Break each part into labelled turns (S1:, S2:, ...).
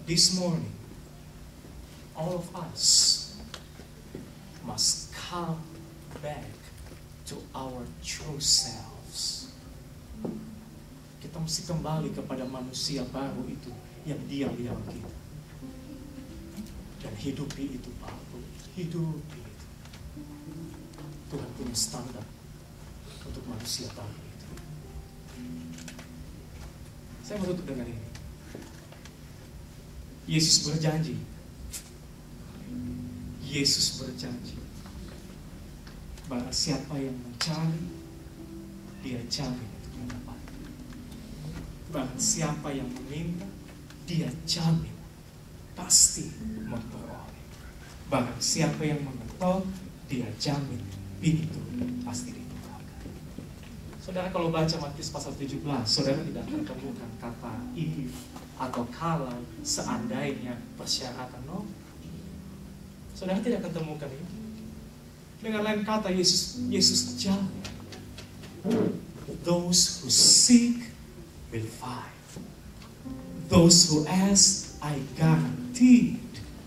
S1: this morning, all of us must come back to our true selves. Kita mesti kembali kepada manusia baru itu yang diam di dalam kita. Dan hidupi itu, Pak. Hidupi itu. Tuhan punya standar untuk manusia baru itu. Saya mau tutup dengan ini. Yesus berjanji. Yesus berjanji. Barang siapa yang mencari, dia jamin untuk mendapat. Barang siapa yang meminta, dia jamin pasti memperoleh. Barang siapa yang mengetok, dia jamin pintu pasti dibukakan. Saudara kalau baca Matius pasal 17, saudara tidak akan temukan kata if atau kalau, seandainya, persyaratan. No. Saudara tidak akan temukan itu. Dengan lain kata, Yesus jamin. Those who seek will find. Those who ask, I guarantee,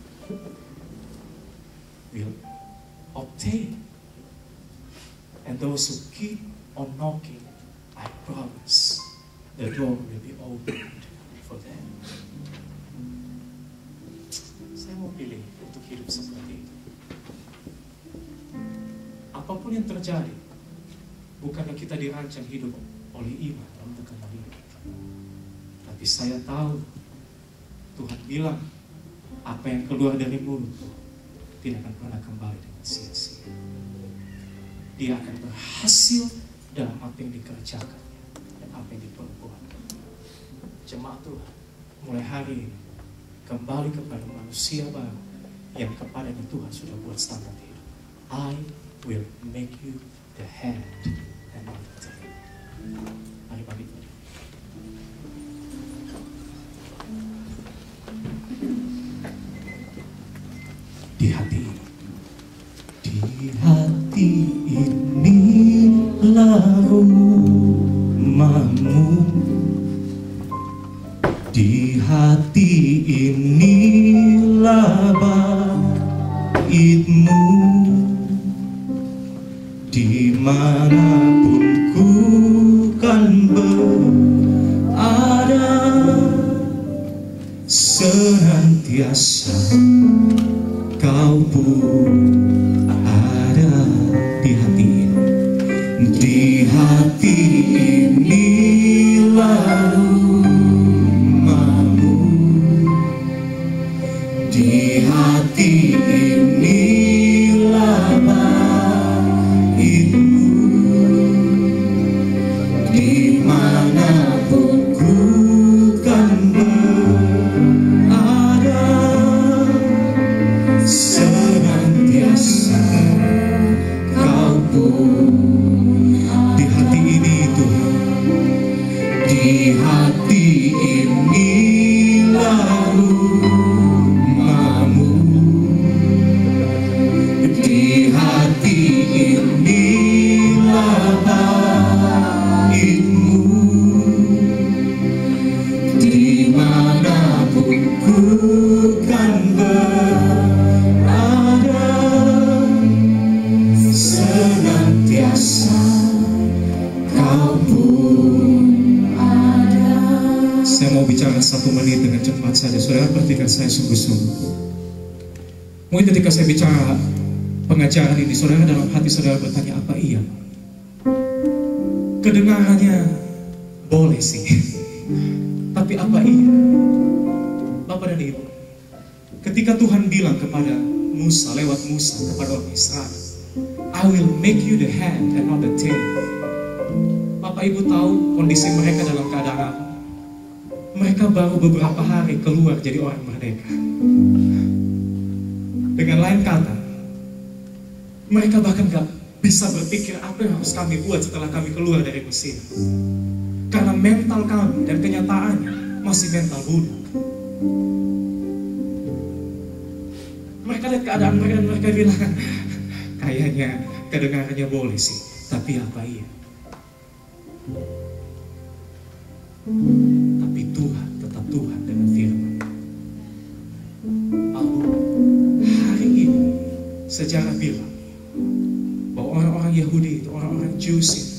S1: will obtain. And those who keep on knocking, I promise, the door will be opened for them. Saya mau pilih untuk hidup seperti itu. Apapun yang terjadi, bukanlah kita dirancang hidup oleh iman dalam tekanan hidup. Tapi saya tahu Tuhan bilang apa yang keluar dari mulutku tidak akan pernah kembali dengan sia-sia. Dia akan berhasil dalam apa yang dikerjakannya dan apa yang diperbuatkan. Jemaat Tuhan, mulai hari ini kembali kepada manusia baru yang kepadanya Tuhan sudah buat standar hidup. I will make you the head and not the tail. Mari bagi Tuhan. Di hati inilah rumahmu. Di hati inilah baitmu. Dimanapun ku kan berada, senantiasa kau pun ada di hati ini. Di hati inilah rumahmu. Di hati inilah baitmu. Dimanapun ku kan berada, senantiasa kau pun di hati ini Tuhan. Di hati inilah rumahmu. Di hati inilah baitmu. Dimanapun ku kan berada, senantiasa kau pun ada. Saya mau bicara 1 menit dengan cepat saja. Saudara perhatikan saya sungguh-sungguh. Mungkin ketika saya bicara pengajaran ini, saudara dalam hati saudara bertanya, apa iya? Kedengarannya boleh sih, tapi apa iya? Bapak dan Ibu, ketika Tuhan bilang kepada Musa, lewat Musa kepada orang Israel, I will make you the head and not the tail. Bapak Ibu tahu kondisi mereka dalam keadaan apa? Mereka baru beberapa hari keluar jadi orang merdeka. Dengan lain kata, mereka bahkan gak bisa berpikir apa yang harus kami buat setelah kami keluar dari Mesir. Karena mental kami dan kenyataannya masih mental buruk. Mereka lihat keadaan mereka dan mereka bilang, kayaknya kedengarannya boleh sih, tapi apa iya? Tapi Tuhan tetap Tuhan dengan firman. sejarah bilang bahwa orang-orang Yahudi itu, orang-orang Jews itu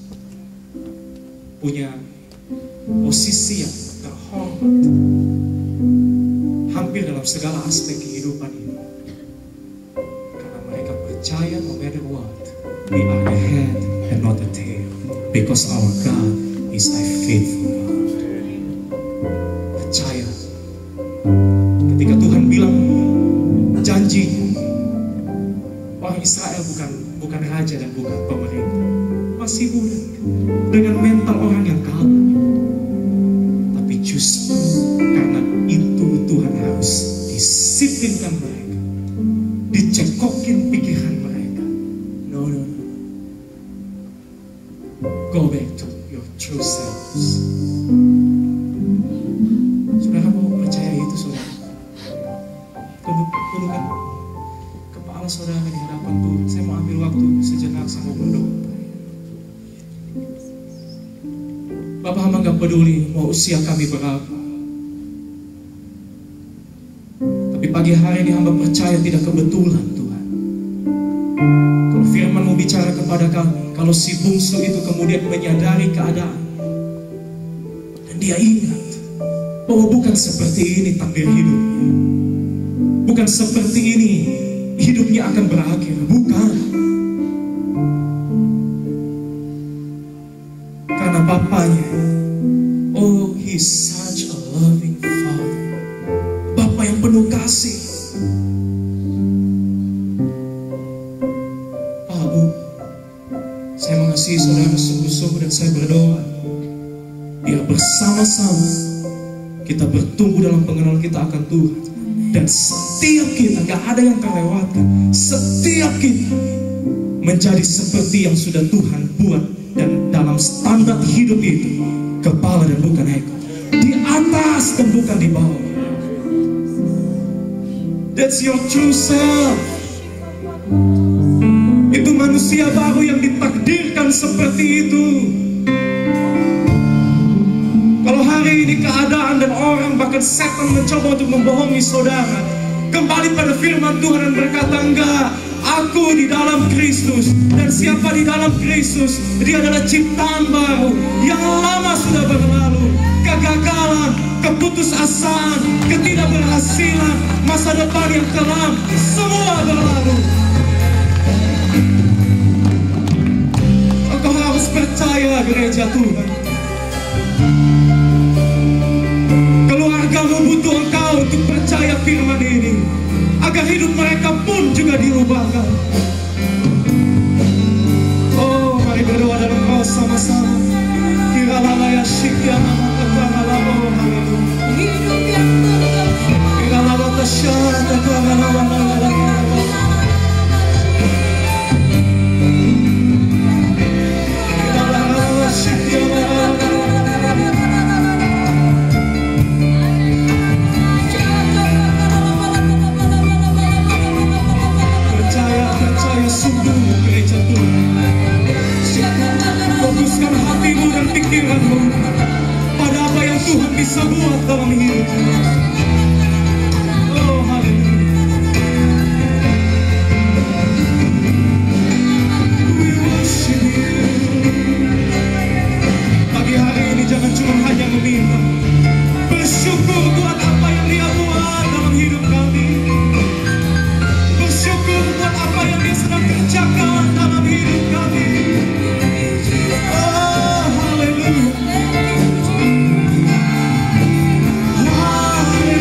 S1: punya posisi yang terhormat hampir dalam segala aspek kehidupan ini, karena mereka percaya no matter what, we are the head and not the tail, because our God is a faithful God. Percaya ketika Tuhan bilang janji orang Israel bukan raja dan bukan pemerintah, masih budak dengan mental orang yang kalah, tapi justru karena itu Tuhan harus disiplinkan mereka, dicekokin pikiran mereka. No, go back to your true selves. Saudara mau percaya itu, saudara? Tundukkan kepala saudara di hadapan Tuhan. Saya mau ambil waktu sejenak, saya mau berdoa. Bapak hamba gak peduli mau usia kami berapa, tapi pagi hari ini hamba percaya tidak kebetulan Tuhan. Kalau firman mau bicara kepada kami, kalau si bungsu itu kemudian menyadari keadaan dan dia ingat bahwa bukan seperti ini takdir hidupnya, bukan seperti ini hidupnya akan berakhir, bukan. Karena bapaknya, oh he's such a loving father, Bapa yang penuh kasih. Pak, Bu, saya mengasihi saudara sungguh-sungguh dan saya berdoa biar bersama-sama kita bertumbuh dalam pengenalan kita akan Tuhan. Dan setiap kita, gak ada yang terlewatkan, setiap kita menjadi seperti yang sudah Tuhan buat, dan dalam standar hidup itu kepala dan bukan ekor, di atas dan bukan di bawah. That's your true self. Itu manusia baru yang ditakdirkan seperti itu. Kalau hari ini keadaan dan orang bahkan setan mencoba untuk membohongi saudara, kembali pada firman Tuhan dan berkata, enggak, aku di dalam Kristus. Dan siapa di dalam Kristus, dia adalah ciptaan baru. Yang lama sudah berlalu, kegagalan, keputusasaan, ketidakberhasilan, masa depan yang kelam, semua berlalu. Engkau harus percaya, gereja Tuhan. Keluargamu butuh engkau untuk percaya firman ini, agar hidup mereka pun juga diubahkan. Oh, mari berdoa dalam roh sama-sama. Kiralalaya syikyana makakaralabo, haleluya. Hidup yang berkembang. Kiralalata syata karalawanalalalala. Kiralalaya syikyana. Percaya sungguh gereja Tuhan. Fokuskan hatimu dan pikiranmu pada apa yang Tuhan bisa buat dalam hidupmu. Oh, haleluya. We worship you. Pagi hari ini jangan cuma hanya meminta, bersyukur buat apa yang Dia buat dalam hidup kami. Bersyukur buat apa yang Dia sedang kerjakan dalam hidup kami. Oh, haleluya. Haleluya.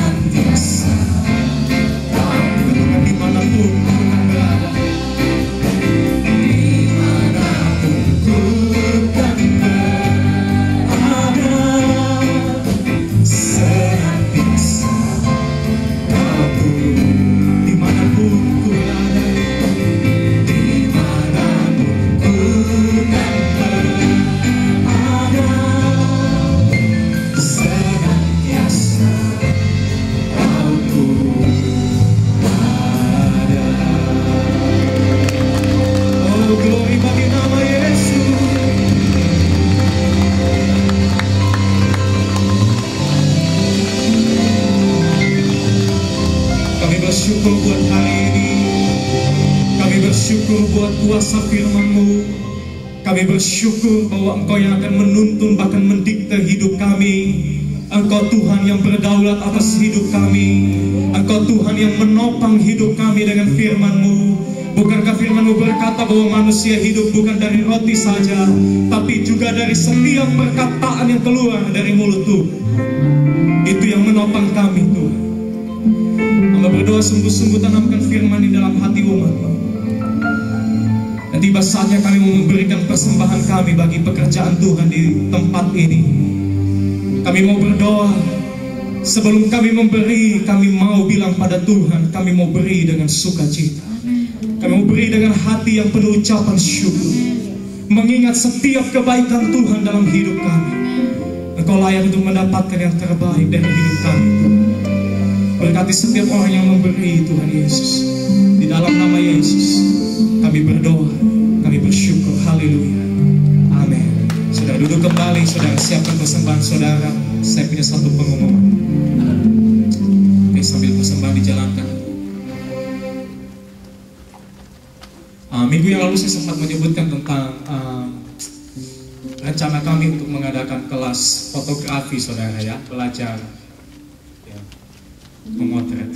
S1: senantiasa dimanapun Tuhan berada, dimanapun Tuhan berada, senantiasa Kau dimanapun Tuhan berada, dimanapun Tuhan berada, senantiasa Kau ada. Oh, glory bagi nama Yesus. Kami bersyukur buat hari ini. Kami bersyukur buat kuasa firman-Mu. Kami bersyukur bahwa Engkau yang akan menuntun bahkan mendikte hidup kami. Engkau Tuhan yang berdaulat atas hidup kami. Engkau Tuhan yang menopang hidup kami dengan firman-Mu. Bukankah firman-Mu berkata bahwa manusia hidup bukan dari roti saja, tapi juga dari setiap perkataan yang keluar dari mulut Tuhan. Itu yang menopang kami Tuhan. Hamba berdoa sungguh-sungguh tanamkan firman di dalam hati umat-Mu. Dan tiba saatnya kami mau memberikan persembahan kami bagi pekerjaan Tuhan di tempat ini. Kami mau berdoa, sebelum kami memberi, kami mau bilang pada Tuhan, kami mau beri dengan sukacita. Kami mau beri dengan hati yang penuh ucapan syukur, mengingat setiap kebaikan Tuhan dalam hidup kami. Engkau layak untuk mendapatkan yang terbaik dari hidup kami. Berkati setiap orang yang memberi Tuhan Yesus. Di dalam nama Yesus kami berdoa, kami bersyukur. Haleluya. Amin. Saudara duduk kembali, saudara siapkan persembahan saudara. Saya punya satu pengumuman. Oke, sambil persembahan dijalankan. Minggu yang lalu saya sempat menyebutkan tentang rencana kami untuk mengadakan kelas fotografi saudara ya, belajar ya, memotret.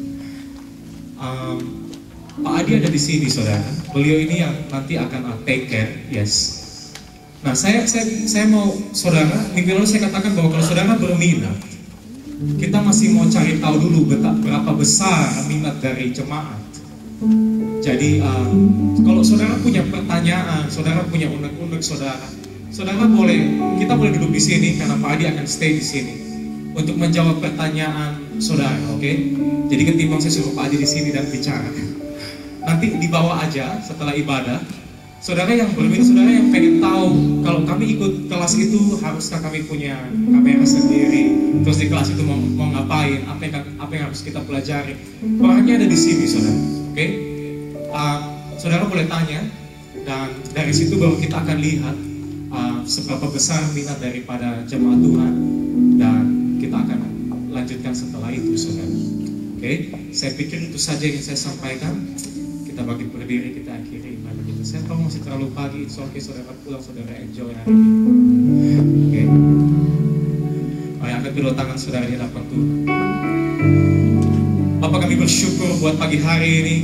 S1: Pak Adi ada di sini saudara. Beliau ini yang nanti akan take care, yes. Nah, saya mau saudara, minggu lalu saya katakan bahwa kalau saudara berminat, kita masih mau cari tahu dulu berapa besar minat dari jemaat. Jadi kalau saudara punya pertanyaan, saudara punya unek-unek saudara boleh, kita boleh duduk di sini karena Pak Adi akan stay di sini untuk menjawab pertanyaan saudara, oke? Jadi ketimbang saya suruh Pak Adi di sini dan bicara, nanti dibawa aja setelah ibadah. Saudara yang berminat, saudara yang pengen tahu kalau kami ikut kelas itu haruskah kami punya kamera sendiri, terus di kelas itu mau ngapain, apa yang harus kita pelajari, orangnya ada di sini saudara, oke? Saudara boleh tanya dan dari situ baru kita akan lihat seberapa besar minat daripada jemaat Tuhan dan kita akan lanjutkan setelah itu saudara, oke? Saya pikir itu saja yang saya sampaikan. Kita bagi berdiri, kita akhiri ibadah kita. Saya tahu masih terlalu pagi, it's okay, saudara pulang, saudara enjoy hari ini. Oke. Mari angkat kedua tangan saudara di hadapan Tuhan. Bapak, kami bersyukur buat pagi hari ini.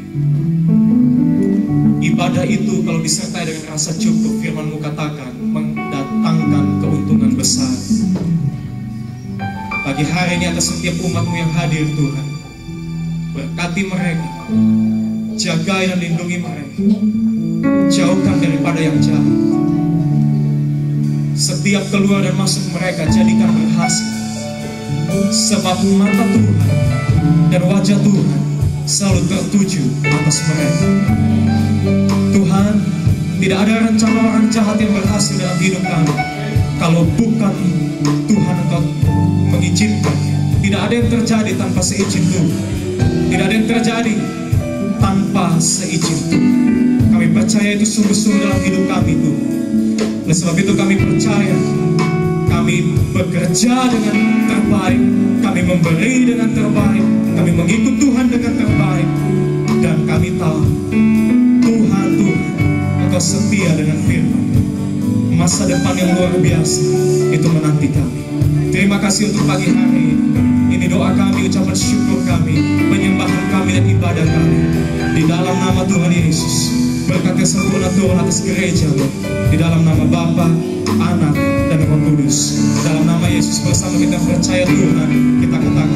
S1: Ibadah itu kalau disertai dengan rasa cukup, firman-Mu katakan, mendatangkan keuntungan besar. Pagi hari ini atas setiap umat-Mu yang hadir Tuhan, berkati mereka, jagai dan lindungi mereka, jauhkan daripada yang jahat. Setiap keluar dan masuk mereka jadikan berhasil, sebab mata Tuhan dan wajah Tuhan selalu tertuju atas mereka. Tuhan, tidak ada rencana orang jahat yang berhasil dalam hidup kami kalau bukan Tuhan Engkau mengizinkan. Tidak ada yang terjadi tanpa seizin Tuhan. Tidak ada yang terjadi tanpa seizin Tuhan. Kami percaya itu sungguh-sungguh dalam hidup kami Tuhan. Oleh sebab itu kami percaya, kami bekerja dengan terbaik, kami memberi dengan terbaik, kami mengikut Tuhan dengan terbaik, dan kami tahu Tuhan Engkau setia dengan firman. Masa depan yang luar biasa itu menanti kami. Terima kasih untuk pagi hari ini. Ini doa kami, ucapan syukur kami, penyembahan kami dan ibadah kami. Di dalam nama Tuhan Yesus, berkat kesempurnaan Tuhan atas gereja, di dalam nama Bapa, Anak, dan Roh Kudus. Dalam nama Yesus bersama kita percaya Tuhan, kita katakan